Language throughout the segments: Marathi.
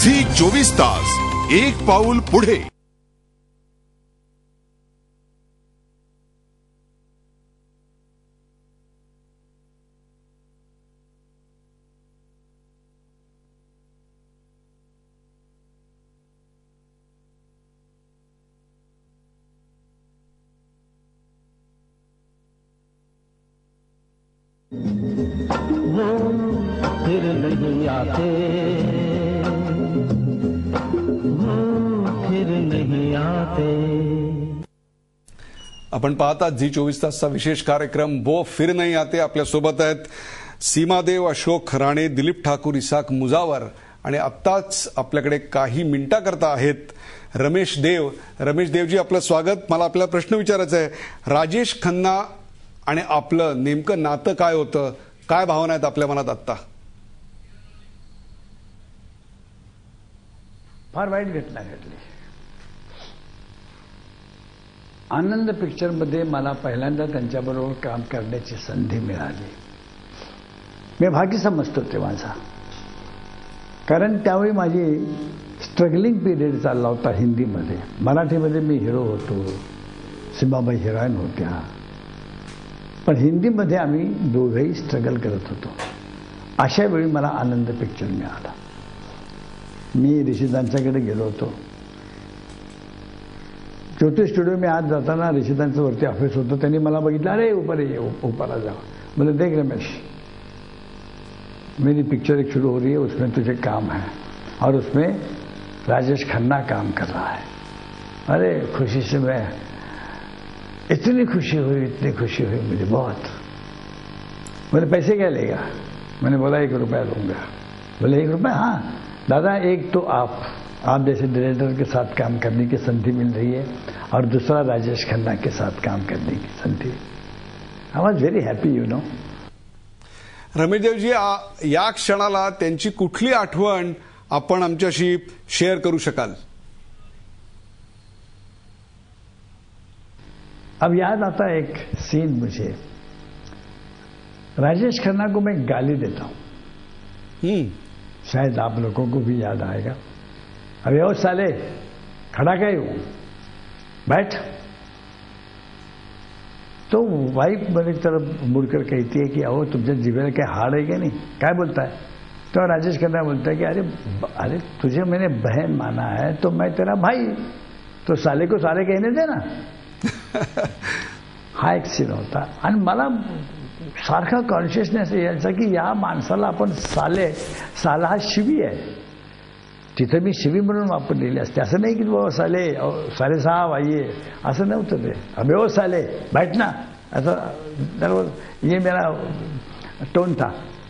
झी 24 तास एक पाऊल पुढे। फिर नहीं आते, फिर नहीं आते। आपण पाहता झी 24 तासचा विशेष कार्यक्रम वो फिर नहीं आते। आपल्या सोबत आहेत सीमादेव, अशोक राणे, दिलीप ठाकूर, इसाक मुजावर आणि आत्ताच आपल्याकडे काही मिनिटाकरता आहेत रमेश देव। रमेश देवजी, आपलं स्वागत। मला आपल्याला प्रश्न विचारायचा आहे, राजेश खन्ना आणि आपलं नेमकं नातं काय होतं, काय भावना आहेत आपल्या मनात आत्ता? फार वाईट घटना घडली। आनंद पिक्चरमध्ये मला पहिल्यांदा त्यांच्याबरोबर काम करण्याची संधी मिळाली। मी भाग्य समजतो ते माझा, कारण त्यावेळी माझी स्ट्रगलिंग पिरियड चालला होता हिंदीमध्ये। मराठीमध्ये मी हिरो होतो, सीमाबाई हिरोईन होत्या, पण हिंदीमध्ये आम्ही दोघंही स्ट्रगल करत होतो। अशा वेळी मला आनंद पिक्चर मिळाला। मी ऋषिदांच्याकडे गेलो होतो। ज्योति स्टुडियो में आज जाताना ऋषिदांचं वरती ऑफिस होतं। त्यांनी मला बघितलं, अरे ऊपर ये, ऊपर आ जाओ। बोले देख रमेश, मेरी पिक्चर एक शुरू हो रही है, उसमें तुझे काम है और उसमें राजेश खन्ना काम कर रहा है। अरे खुशी से मैं इतनी खुशी हुई मुझे बहुत। बोले पैसे क्या लेगा? मैंने बोला 1 रुपया लूंगा। बोले 1 रुपया? हाँ दादा, एक तो आप जैसे डायरेक्टर के साथ काम करने की संधि मिल रही है और दूसरा राजेश खन्ना के साथ काम करने की संधि। I was very happy, you know. Ramesh Devji, या क्षणाला त्यांची कुठली आठवण आपण आमच्याशी शेअर करू शकाल? अब याद आता एक सीन मुझे। राजेश खन्ना को मैं गाली देता हूं, शायद आप लोगों को भी याद आएगा। अरे ओ साले, खड़ा क्या हूं, बैठ। तो वाइफ मेरी तरफ मुड़कर कहती है कि आओ तुमसे जीवन क्या हार है क्या? नहीं, क्या बोलता है? तो राजेश खन्ना बोलता है कि अरे तुझे मैंने बहन माना है तो मैं तेरा भाई, तो साले को साले कहने देना। हा एक सीन होता। आणि मला सारखा कॉन्शियसनेस यायचा की या माणसाला आपण साला हा शिवी आहे। तिथे मी शिवी म्हणून वापरलेली असते, असं नाही की बाबा साले साहब आइए, असं नव्हतं ते। अबे ओ साले बैठ ना, असं ये मेरा टोन था।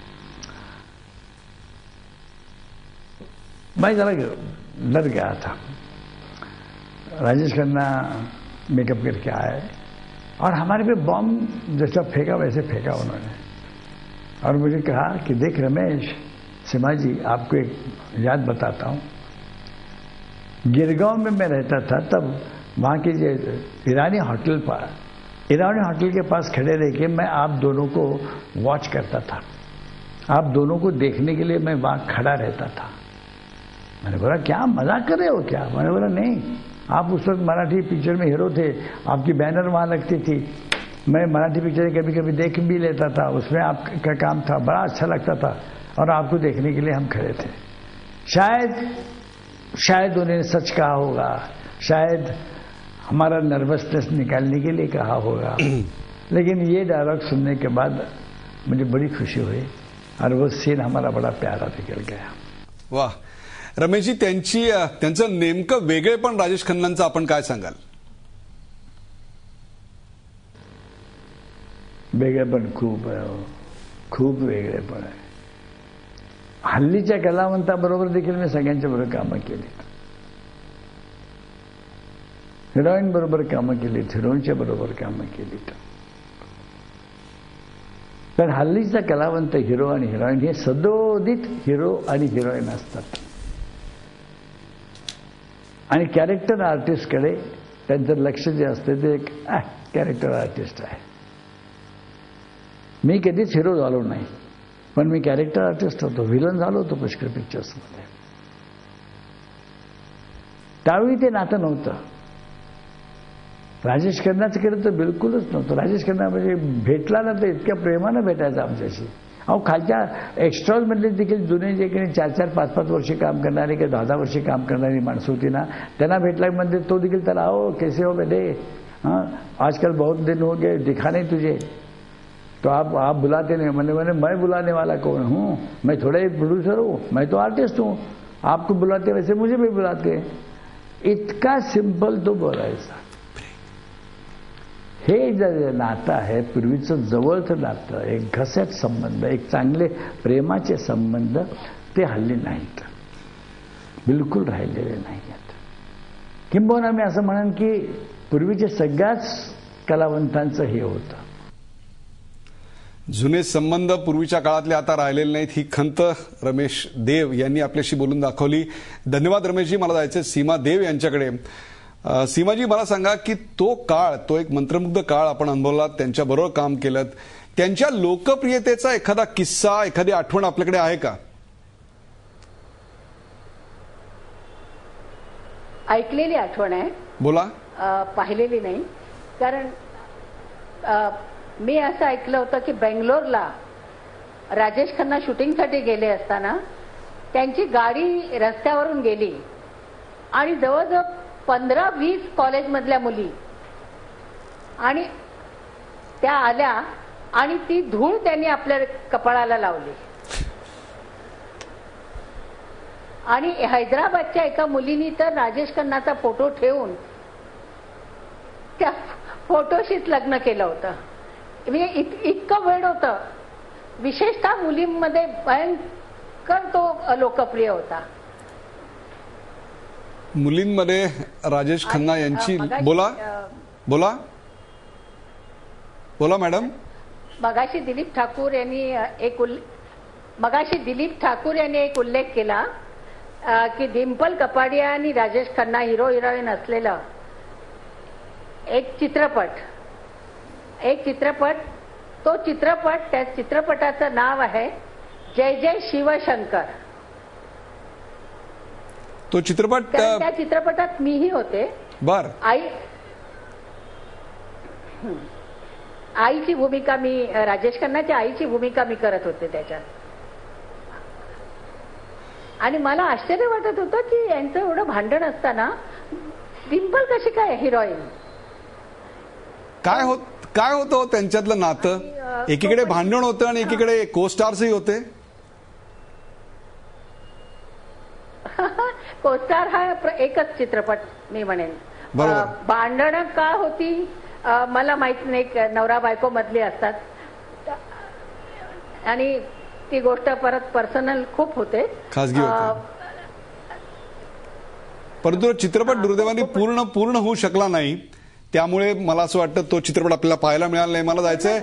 मैं जरा डर गया था। राजेश खन्ना मेकअप करके आए और हमारे पे बॉम्ब जैसा फेंका वैसे फेंका उन्होंने, और मुझे कहा कि देख रमेश, सीमा जी आपको एक याद बताता हूँ। गिरगांव में मैं रहता था, तब वहाँ के जो ईरानी होटल के पास खड़े रह के मैं आप दोनों को वॉच करता था। आप दोनों को देखने के लिए मैं वहाँ खड़ा रहता था। मैंने बोला क्या मजाक कर रहे हो क्या? मैंने बोला नहीं, आप उस वक्त मराठी पिक्चर में हीरो थे, आपकी बैनर वहाँ लगती थी, मैं मराठी पिक्चर कभी कभी देख भी लेता था, उसमें आपका काम था, बड़ा अच्छा लगता था, और आपको देखने के लिए हम खड़े थे। शायद उन्हें सच कहा होगा, शायद हमारा नर्वसनेस निकालने के लिए कहा होगा, लेकिन ये डायलॉग सुनने के बाद मुझे बड़ी खुशी हुई और वो सीन हमारा बड़ा प्यारा निकल गया। वाह रमेशजी, त्यांचं नेमकं वेगळेपण राजेश खन्नांचं आपण काय सांगाल? वेगळेपण खूप आहे, खूप वेगळेपण आहे। हल्लीच्या कलावंताबरोबर देखील मी सगळ्यांच्या बरोबर कामं केलीत, हिरोईन बरोबर कामं केलीत, हिरोईनच्या बरोबर कामं केलीत। पण हल्लीचा कलावंत हिरो आणि हिरोईन हे सदोदित हिरो आणि हिरोईन असतात, आणि कॅरेक्टर आर्टिस्टकडे त्यांचं लक्ष जे असते ते एक कॅरेक्टर आर्टिस्ट आहे। मी कधीच हिरो झालो नाही, पण मी कॅरेक्टर आर्टिस्ट होतो, विलन झालो होतो पुष्कळ पिक्चर्समध्ये। त्यावेळी ते नातं नव्हतं. राजेश खन्नाचं तर बिलकुलच नव्हतं. राजेश खन्ना म्हणजे भेटला ना तर इतक्या प्रेमानं भेटायचा आमच्याशी. अहो खालच्या एक्स्ट्राजमधले देखील जुने जे काही 4-4, 5-5 वर्षे काम करणारे किंवा 10-10 वर्षे काम करणारी माणसं होती ना, त्यांना भेटला म्हणजे तो देखील त्याला आओ कैसे हो बेटे, हाँ आजकल बहुत दिन हो गए दिखा नहीं तुझे, तो आप बुलाते नहीं. मैंने मैं बुलाने वाला कौन हूँ, मैं थोड़ा एक प्रोड्यूसर हूँ, मैं तो आर्टिस्ट हूँ. आपको बुलाते वैसे मुझे भी बुलाते. इतका सिंपल तो बोलायचा. हे जे नातं आहे पूर्वीचं जवळचं नातं, एक घसट संबंध, एक चांगले प्रेमाचे संबंध ते हल्ली नाहीत, बिलकुल राहिलेले नाहीत. किंबहुना मी असं म्हणेन की पूर्वीचे सगळ्याच कलावंतांचं हे होतं. जुने संबंध पूर्वीच्या काळातले आता राहिलेले नाहीत, ही खंत रमेश देव यांनी आपल्याशी बोलून दाखवली. धन्यवाद रमेशजी. मला जायचं सीमा देव यांच्याकडे. सीमाजी, मला सांगा की तो काळ, तो एक मंत्रमुग्ध काळ आपण अनुभवला, त्यांच्याबरोबर काम केलं, त्यांच्या लोकप्रियतेचा एखादा किस्सा, एखादी आठवण आपल्याकडे आहे का? ऐकलेली आठवण आहे. बोला. पाहिलेली नाही. कारण मी असं ऐकलं होतं की बेंगलोरला राजेश खन्ना शूटिंगसाठी गेले असताना त्यांची गाडी रस्त्यावरून गेली आणि जवळजवळ 15-20 कॉलेजमधल्या मुली आणि त्या आल्या आणि ती धूळ त्यांनी आपल्या कपाळाला लावली. आणि हैदराबादच्या एका मुलीनी तर राजेश खन्नाचा फोटो ठेवून त्या फोटोशीच लग्न केलं होतं. म्हणजे इतकं वेळ होतं. विशेषतः मुलींमध्ये भयंकर तो लोकप्रिय होता. मुलींमध्ये राजेश खन्ना यांची. बोला बोला बोला मॅडम. मगाशी दिलीप ठाकूर यांनी एक उल्लेख केला की डिंपल कपाडिया आणि राजेश खन्ना हिरो हिरोईन असलेलं एक चित्रपट, तो चित्रपट, त्या चित्रपटाचं नाव आहे जय जय शिवशंकर. तो चित्रपट, त्या चित्रपटात मीही होते. बर. आईची भूमिका मी, राजेश खन्नाच्या आईची भूमिका मी करत होते त्याच्यात. आणि मला आश्चर्य वाटत होतं की यांचं एवढं भांडण असताना डिंपल कशी काय हिरोईन. काय होतं त्यांच्यातलं नातं? एकीकडे भांडण होतं आणि एकीकडे को स्टार्सही होते. कोस्टार हा एकच चित्रपट मी म्हणेन. भांडणं का होती मला माहित नाही. नवरा बायको मधली असतात आणि ती गोष्ट परत पर्सनल खूप होते, खासगी होते. परंतु चित्रपट दुर्दैवाने पूर्ण होऊ शकला नाही. त्यामुळे मला असं वाटतं तो चित्रपट आपल्याला पाहायला मिळाला नाही. मला जायचंय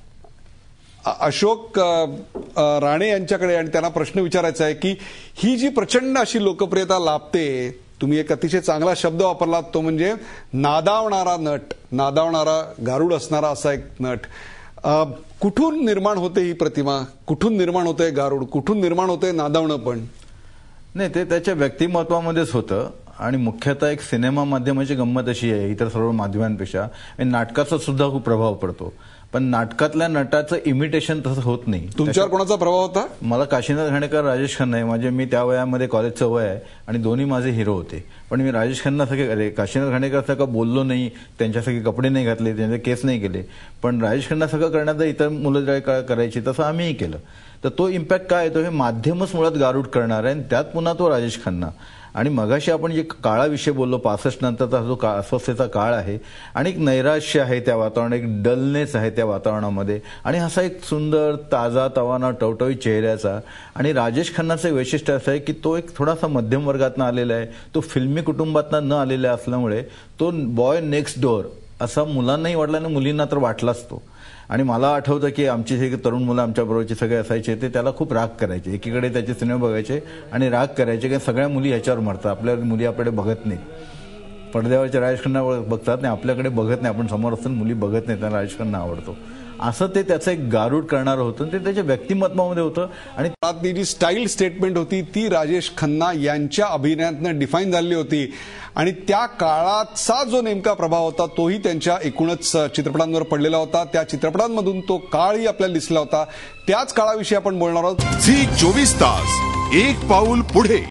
अशोक राणे यांच्याकडे आणि त्यांना प्रश्न विचारायचा आहे की ही जी प्रचंड अशी लोकप्रियता लाभते, तुम्ही एक अतिशय चांगला शब्द वापरलात, तो म्हणजे नादावणारा नट, नादावणारा गारुड असणारा असा एक नट. कुठून निर्माण होते ही प्रतिमा? कुठून निर्माण होते गारुड? कुठून निर्माण होते नादावणं? पण नाही, ते त्याच्या व्यक्तिमत्वामध्येच होतं. आणि मुख्यतः एक सिनेमा माध्यमाची गंमत अशी आहे इतर सर्व माध्यमांपेक्षा, नाटकाचा सुद्धा खूप प्रभाव पडतो. पण नाटकातल्या नटाचं इमिटेशन तसं होत नाही. तुमच्यावर कोणाचा प्रभाव होता? मला काशीनाथ घाणेकर, राजेश खन्ना आहे. मी त्या वयामध्ये कॉलेजचं वय आहे आणि दोन्ही माझे हिरो होते. पण मी राजेश खन्ना सगळे, काशीनाथ घाणेकर सगळं बोललो नाही, त्यांच्यासाठी कपडे नाही घातले, त्यांचे केस नाही केले. पण राजेश खन्ना सगळं करण्याचं इतर मुलं करायची तसं आम्हीही केलं. तर तो इम्पॅक्ट काय येतो, हे माध्यमच मुळात गारुड करणार आहे आणि त्यात पुन्हा तो राजेश खन्ना. आणि मगाशी आपण जे काळाविषयी बोललो, 65 नंतरचा जो अस्वस्थतेचा काळ आहे आणि एक नैराश्य आहे त्या वातावरणात, एक डलनेस आहे त्या वातावरणामध्ये आणि असा एक सुंदर ताजा तवाना टवटवीत चेहऱ्याचा. आणि राजेश खन्नाचं एक वैशिष्ट्य असं आहे की तो एक थोडासा मध्यम वर्गातनं आलेला आहे, तो फिल्मी कुटुंबातनं न आलेला असल्यामुळे तो बॉय नेक्स्ट डोअर असा मुलांनाही वाटला आणि मुलींना तर वाटलाच तो. आणि मला आठवतं की आमची जे तरुण मुलं आमच्या बरोबरचे सगळे असायचे ते त्याला खूप राग करायचे. एकीकडे त्याचे सिनेमा बघायचे आणि राग करायचे की सगळ्या मुली ह्याच्यावर मरतात, आपल्या मुली आपल्याकडे बघत नाहीत. पडद्यावरच्या राजेश खन्ना बघतात नाही, आपल्याकडे बघत नाही, आपण समोर असताना मुली बघत नाही, त्यांना राजेश खन्ना आवडतो. असं ते त्याचं एक गारूड करणारं होतं. ते त्याच्या व्यक्तिमत्वामध्ये होतं. आणि ती जी स्टाईल स्टेटमेंट होती ती राजेश खन्ना यांच्या अभिनयातनं डिफाईन झाली होती आणि त्या काळाचा जो नेमका प्रभाव होता तोही त्यांच्या एकूणच चित्रपटांवर पडलेला होता. त्या चित्रपटांमधून तो काळही आपल्याला दिसला होता. त्याच काळाविषयी आपण बोलणार आहोत. झी 24 तास एक पाऊल पुढे.